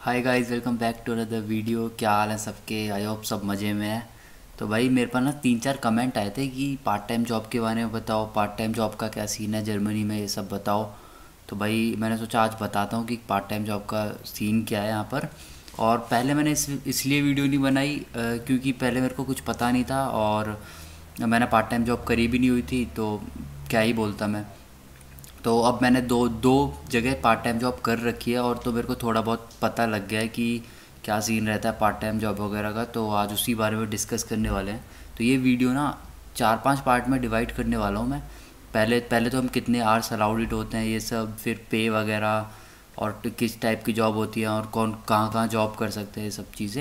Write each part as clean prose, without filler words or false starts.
Hi guys, welcome back to another video. क्या हाल है सबके? आई होप सब मज़े में है। तो भाई मेरे पास ना 3-4 कमेंट आए थे कि पार्ट टाइम जॉब के बारे में बताओ, पार्ट टाइम जॉब का क्या सीन है जर्मनी में, ये सब बताओ। तो भाई मैंने सोचा आज बताता हूँ कि पार्ट टाइम जॉब का सीन क्या है यहाँ पर। और पहले मैंने इसलिए वीडियो नहीं बनाई क्योंकि पहले मेरे को कुछ पता नहीं था और मैंने पार्ट टाइम जॉब करी भी नहीं हुई थी, तो क्या ही बोलता मैं। तो अब मैंने दो दो जगह पार्ट टाइम जॉब कर रखी है और तो मेरे को थोड़ा बहुत पता लग गया है कि क्या सीन रहता है पार्ट टाइम जॉब वगैरह का। तो आज उसी बारे में डिस्कस करने वाले हैं। तो ये वीडियो ना 4-5 पार्ट में डिवाइड करने वाला हूँ मैं। पहले पहले तो हम कितने आवर्स अलाउड होते हैं ये सब, फिर पे वगैरह और किस टाइप की जॉब होती है और कौन कहाँ कहाँ जॉब कर सकते हैं,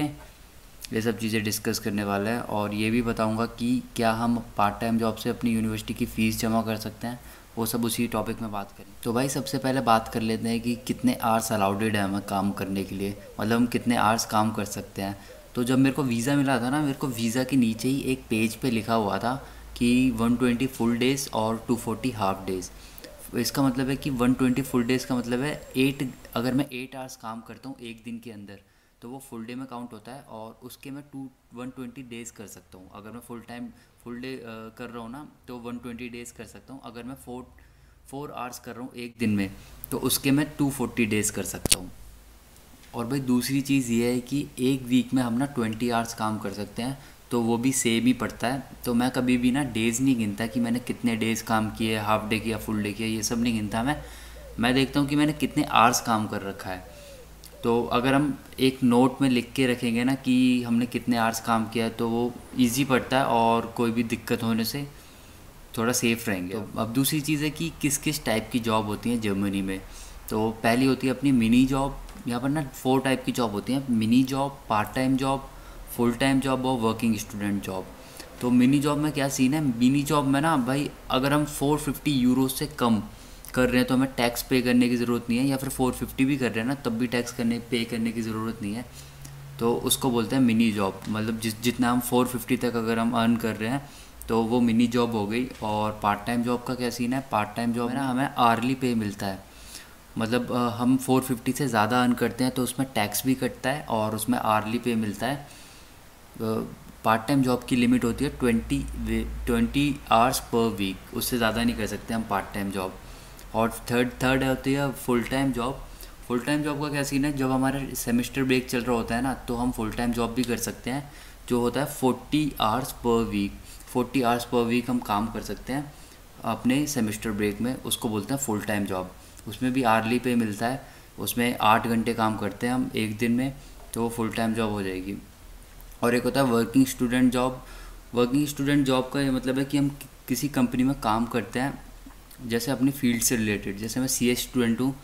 ये सब चीज़ें डिस्कस करने वाले हैं। और ये भी बताऊंगा कि क्या हम पार्ट टाइम जॉब से अपनी यूनिवर्सिटी की फ़ीस जमा कर सकते हैं, वो सब उसी टॉपिक में बात करें। तो भाई सबसे पहले बात कर लेते हैं कि कितने आवर्स अलाउडेड है हमें काम करने के लिए, मतलब हम कितने आवर्स काम कर सकते हैं। तो जब मेरे को वीज़ा मिला था ना, मेरे को वीज़ा के नीचे ही एक पेज पे लिखा हुआ था कि 120 फुल डेज़ और 240 हाफ डेज़। इसका मतलब है कि 120 फुल डेज़ का मतलब है 8, अगर मैं 8 आवर्स काम करता हूँ एक दिन के अंदर तो वो फुल डे में काउंट होता है और उसके मैं 120 डेज़ कर सकता हूँ। अगर मैं फुल डे कर रहा हूँ ना तो 120 डेज़ कर सकता हूँ। अगर मैं 4 आवर्स कर रहा हूँ एक दिन में तो उसके मैं 240 डेज़ कर सकता हूँ। और भाई दूसरी चीज़ ये है कि एक वीक में हम ना 20 आवर्स काम कर सकते हैं, तो वो भी सेम ही पड़ता है। तो मैं कभी भी ना डेज़ नहीं गिनता कि मैंने कितने डेज़ काम किए, हाफ डे किया फुल डे किया, ये सब नहीं गिनता मैं देखता हूँ कि मैंने कितने आवर्स काम कर रखा है। तो अगर हम एक नोट में लिख के रखेंगे ना कि हमने कितने आवर्स काम किया है तो वो इजी पड़ता है और कोई भी दिक्कत होने से थोड़ा सेफ रहेंगे। तो अब दूसरी चीज़ है कि किस किस टाइप की जॉब होती है जर्मनी में। तो पहली होती है अपनी मिनी जॉब। यहाँ पर ना 4 टाइप की जॉब होती हैं: mini job, part time job, full time job और वर्किंग स्टूडेंट जॉब। तो मिनी जॉब में क्या सीन है? मिनी जॉब में ना भाई अगर हम 450 यूरो से कम कर रहे हैं तो हमें टैक्स पे करने की ज़रूरत नहीं है, या फिर 450 भी कर रहे हैं ना तब भी टैक्स पे करने की ज़रूरत नहीं है। तो उसको बोलते हैं मिनी जॉब। मतलब जितना हम 450 तक अगर हम अर्न कर रहे हैं तो वो मिनी जॉब हो गई। और पार्ट टाइम जॉब का क्या सीन है? पार्ट टाइम जॉब में ना हमें आर्ली पे मिलता है। मतलब हम 450 से ज़्यादा अर्न करते हैं तो उसमें टैक्स भी कटता है और उसमें आर्ली पे मिलता है। पार्ट टाइम जॉब की लिमिट होती है 20 आवर्स पर वीक, उससे ज़्यादा नहीं कर सकते हम पार्ट टाइम जॉब। और थर्ड होती है full time job. Full time job का क्या सीन है? जब हमारा सेमेस्टर ब्रेक चल रहा होता है ना तो हम फुल टाइम जॉब भी कर सकते हैं, जो होता है 40 hours per week. 40 hours per week हम काम कर सकते हैं अपने सेमेस्टर ब्रेक में, उसको बोलते हैं फुल टाइम जॉब। उसमें भी आर्ली पे मिलता है, उसमें 8 घंटे काम करते हैं हम एक दिन में, तो वो फुल टाइम जॉब हो जाएगी। और एक होता है working student job. Working student job का ये मतलब है कि हम किसी कंपनी में काम करते हैं जैसे अपनी फील्ड से रिलेटेड। जैसे मैं CS स्टूडेंट हूँ,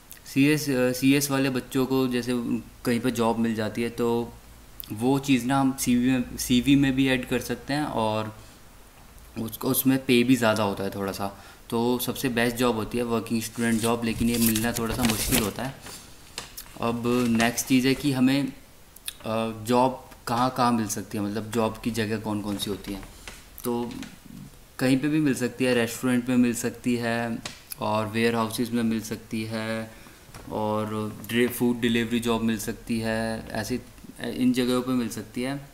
CS वाले बच्चों को जैसे कहीं पर जॉब मिल जाती है तो वो चीज़ ना हम CV में भी ऐड कर सकते हैं और उसको उसमें पे भी ज़्यादा होता है थोड़ा सा। तो सबसे बेस्ट जॉब होती है वर्किंग स्टूडेंट जॉब, लेकिन ये मिलना थोड़ा सा मुश्किल होता है। अब नेक्स्ट चीज़ है कि हमें जॉब कहाँ कहाँ मिल सकती है, मतलब जॉब की जगह कौन कौन सी होती हैं। तो कहीं पे भी मिल सकती है, रेस्टोरेंट में मिल सकती है और वेयर हाउसेस में मिल सकती है और फूड डिलीवरी जॉब मिल सकती है, ऐसी इन जगहों पे मिल सकती है।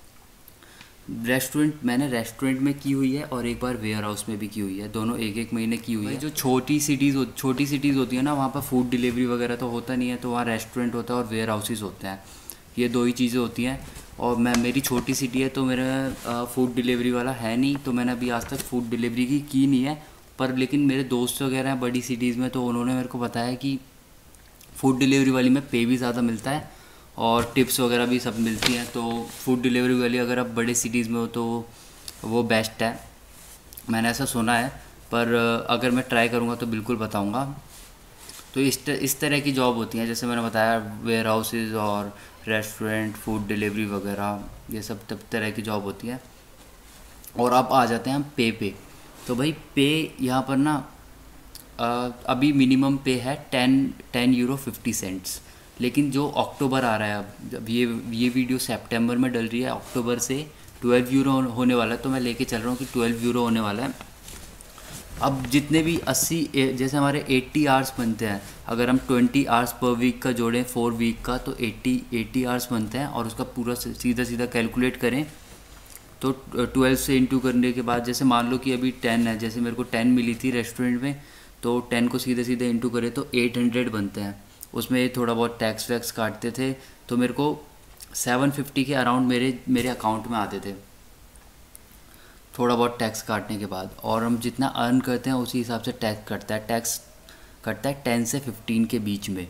मैंने रेस्टोरेंट में की हुई है और एक बार वेयर हाउस में भी की हुई है, दोनों एक एक महीने की हुई है। जो छोटी सिटीज़ होती है ना वहाँ पर फूड डिलीवरी वगैरह तो होता नहीं है, तो वहाँ रेस्टोरेंट होता है और वेयर हाउसेस होते हैं। ये दो ही चीज़ें होती हैं। और मेरी छोटी सिटी है तो मेरा फूड डिलीवरी वाला है नहीं, तो मैंने अभी आज तक फूड डिलीवरी की नहीं है। पर लेकिन मेरे दोस्त वगैरह हैं बड़ी सिटीज़ में, तो उन्होंने मेरे को बताया कि फूड डिलीवरी वाली में पे भी ज़्यादा मिलता है और टिप्स वगैरह भी सब मिलती हैं। तो फूड डिलीवरी वाली अगर आप बड़े सिटीज़ में हो तो वो बेस्ट है, मैंने ऐसा सुना है। पर अगर मैं ट्राई करूँगा तो बिल्कुल बताऊँगा। तो इस तरह की जॉब होती हैं, जैसे मैंने बताया वेयर हाउसेज और रेस्टोरेंट, फूड डिलीवरी वगैरह, ये सब तब तरह की जॉब होती है। और अब आ जाते हैं हम पे। तो भाई पे यहाँ पर ना अभी मिनिमम पे है 10 यूरो 50 सेंट्स। लेकिन जो अक्टूबर आ रहा है, अब ये वीडियो सितंबर में डल रही है, अक्टूबर से 12 यूरो होने वाला है। तो मैं लेके चल रहा हूँ कि 12 यूरो होने वाला है। अब जितने भी 80 जैसे हमारे 80 आवर्स बनते हैं, अगर हम 20 आवर्स पर वीक का जोड़ें 4 वीक का, तो 80 आवर्स बनते हैं। और उसका पूरा सीधा सीधा कैलकुलेट करें तो 12 से इंटू करने के बाद, जैसे मान लो कि अभी 10 है, जैसे मेरे को 10 मिली थी रेस्टोरेंट में, तो 10 को सीधे सीधे इंटू करें तो 800 बनते हैं। उसमें थोड़ा बहुत टैक्स वैक्स काटते थे, तो मेरे को 750 के अराउंड मेरे मेरे अकाउंट में आते थे, थोड़ा बहुत टैक्स काटने के बाद। और हम जितना अर्न करते हैं उसी हिसाब से टैक्स कटता है, टैक्स कटता है 10 से 15 के बीच में।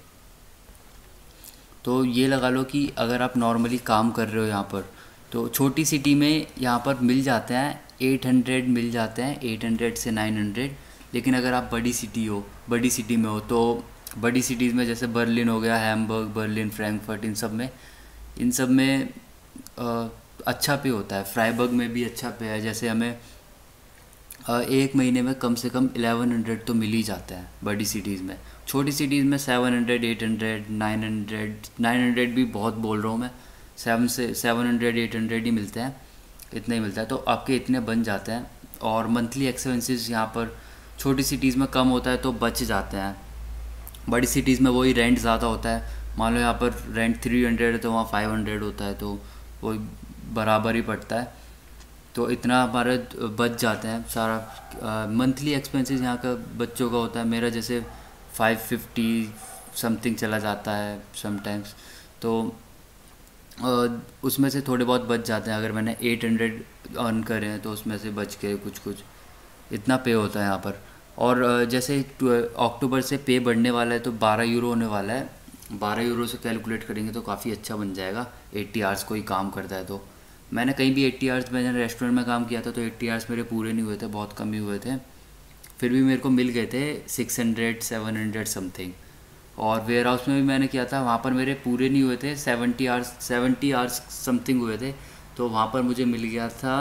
तो ये लगा लो कि अगर आप नॉर्मली काम कर रहे हो यहाँ पर, तो छोटी सिटी में यहाँ पर मिल जाते हैं 800, मिल जाते हैं 800 से 900। लेकिन अगर आप बड़ी सिटी में हो, तो बड़ी सिटीज़ में जैसे बर्लिन हो गया, हैम्बर्ग, बर्लिन, फ्रैंकफर्ट, इन सब में अच्छा पे होता है। फ्राइबर्ग में भी अच्छा पे है, जैसे हमें एक महीने में कम से कम 1100 तो मिल ही जाता है बड़ी सिटीज़ में। छोटी सिटीज़ में 700, 800, 900 भी बहुत बोल रहा हूँ मैं, 700, 800 ही मिलते हैं, इतना ही मिलता है। तो आपके इतने बन जाते हैं। और मंथली एक्सपेंसेस यहाँ पर छोटी सिटीज़ में कम होता है तो बच जाते हैं। बड़ी सिटीज़ में वही रेंट ज़्यादा होता है, मान लो यहाँ पर रेंट 300 है तो वहाँ 500 होता है, तो वही बराबर ही पड़ता है। तो इतना हमारे बच जाते हैं सारा। मंथली एक्सपेंसेस यहाँ का बच्चों का होता है, मेरा जैसे 550 समथिंग चला जाता है समटाइम्स। तो उसमें से थोड़े बहुत बच जाते हैं। अगर मैंने 800 अर्न करे हैं तो उसमें से बच के कुछ कुछ इतना पे होता है यहाँ पर। और जैसे अक्टूबर से पे बढ़ने वाला है तो 12 यूरो होने वाला है। 12 यूरो से कैलकुलेट करेंगे तो काफ़ी अच्छा बन जाएगा, 80 आवर्स कोई काम करता है तो। मैंने कहीं भी 80 आवर्स, मैंने रेस्टोरेंट में काम किया था तो 80 आवर्स मेरे पूरे नहीं हुए थे, बहुत कम ही हुए थे। फिर भी मेरे को मिल गए थे 600, 700 समथिंग। और वेयर हाउस में भी मैंने किया था, वहाँ पर मेरे पूरे नहीं हुए थे, 70 आवर्स समथिंग हुए थे। तो वहाँ पर मुझे मिल गया था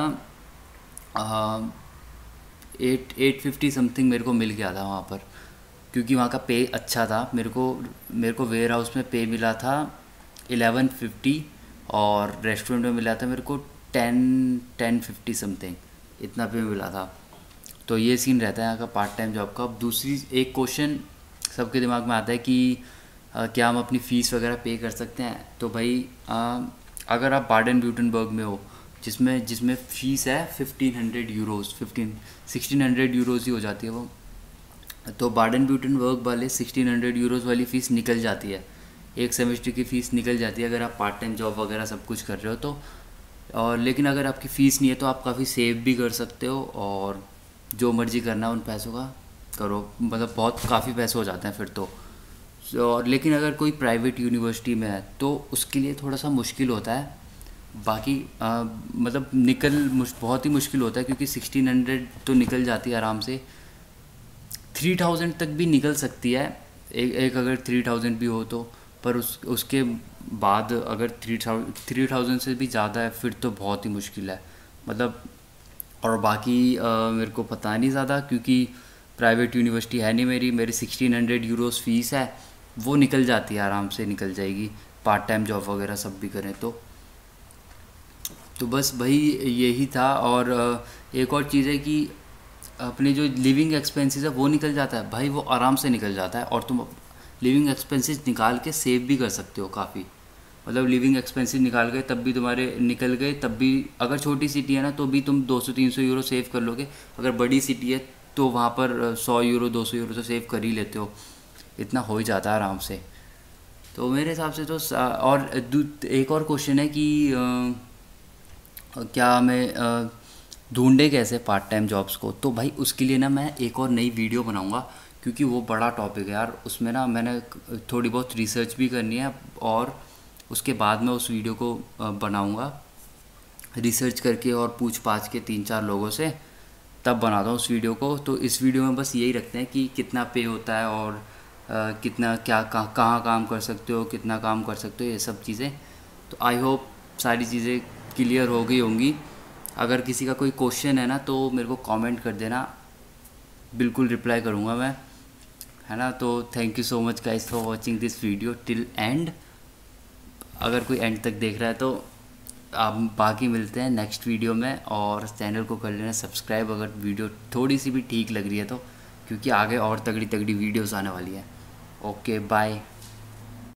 850 समथिंग मेरे को मिल गया था वहाँ पर, क्योंकि वहाँ का पे अच्छा था। मेरे को वेयर हाउस में पे मिला था 1150, और रेस्टोरेंट में मिला था मेरे को 1050 समथिंग, इतना पे मिला था। तो ये सीन रहता है यहाँ का पार्ट टाइम जॉब का। अब दूसरी एक क्वेश्चन सबके दिमाग में आता है कि क्या हम अपनी फ़ीस वगैरह पे कर सकते हैं। तो भाई अगर आप बाडन ब्यूटनबर्ग में हो, जिसमें जिसमें फ़ीस है 1500 यूरोज़, 1600 यूरोज़ ही हो जाती है वो, तो बाडन ब्यूटनबर्ग वाले 1600 यूरोज़ वाली फ़ीस निकल जाती है, एक सेमेस्टर की फ़ीस निकल जाती है अगर आप पार्ट टाइम जॉब वगैरह सब कुछ कर रहे हो तो। और लेकिन अगर आपकी फ़ीस नहीं है तो आप काफ़ी सेव भी कर सकते हो, और जो मर्ज़ी करना उन पैसों का करो, मतलब बहुत काफ़ी पैसे हो जाते हैं फिर तो। और लेकिन अगर कोई प्राइवेट यूनिवर्सिटी में है तो उसके लिए थोड़ा सा मुश्किल होता है। बाकी मतलब बहुत ही मुश्किल होता है, क्योंकि 1600 तो निकल जाती है आराम से, 3000 तक भी निकल सकती है एक अगर 3000 भी हो तो। पर उसके बाद अगर 3000 से भी ज़्यादा है फिर तो बहुत ही मुश्किल है मतलब। और बाकी मेरे को पता नहीं ज़्यादा, क्योंकि प्राइवेट यूनिवर्सिटी है नहीं मेरी 1600 यूरोज़ फ़ीस है, वो निकल जाती है, आराम से निकल जाएगी पार्ट टाइम जॉब वगैरह सब भी करें तो। बस भाई यही था। और एक और चीज़ है कि अपने जो लिविंग एक्सपेंसेस है वो निकल जाता है भाई, वो आराम से निकल जाता है। और तुम लिविंग एक्सपेंसेस निकाल के सेव भी कर सकते हो काफ़ी, मतलब लिविंग एक्सपेंसेस निकाल गए तब भी तुम्हारे निकल गए, तब भी अगर छोटी सिटी है ना तो भी तुम 200-300 यूरो सेव कर लोगे। अगर बड़ी सिटी है तो वहाँ पर 100 यूरो 200 यूरो तो सेव कर ही लेते हो, इतना हो ही जाता है आराम से। तो मेरे हिसाब से तो और एक और क्वेश्चन है कि क्या हमें ढूंढे कैसे पार्ट टाइम जॉब्स को। तो भाई उसके लिए ना मैं एक और नई वीडियो बनाऊंगा, क्योंकि वो बड़ा टॉपिक है यार, उसमें ना मैंने थोड़ी बहुत रिसर्च भी करनी है, और उसके बाद मैं उस वीडियो को बनाऊंगा रिसर्च करके और पूछ पाछ के 3-4 लोगों से, तब बनाता हूँ उस वीडियो को। तो इस वीडियो में बस यही रखते हैं कि कितना पे होता है, और कितना क्या कहाँ काम कर सकते हो, कितना काम कर सकते हो, ये सब चीज़ें। तो आई होप सारी चीज़ें क्लियर हो गई होंगी। अगर किसी का कोई क्वेश्चन है ना तो मेरे को कमेंट कर देना, बिल्कुल रिप्लाई करूँगा मैं, है ना। तो thank you so much guys for watching this video till end. अगर कोई एंड तक देख रहा है तो आप बाकी मिलते हैं नेक्स्ट वीडियो में, और चैनल को कर लेना सब्सक्राइब अगर वीडियो थोड़ी सी भी ठीक लग रही है तो, क्योंकि आगे और तगड़ी तगड़ी वीडियोस आने वाली है। Okay bye.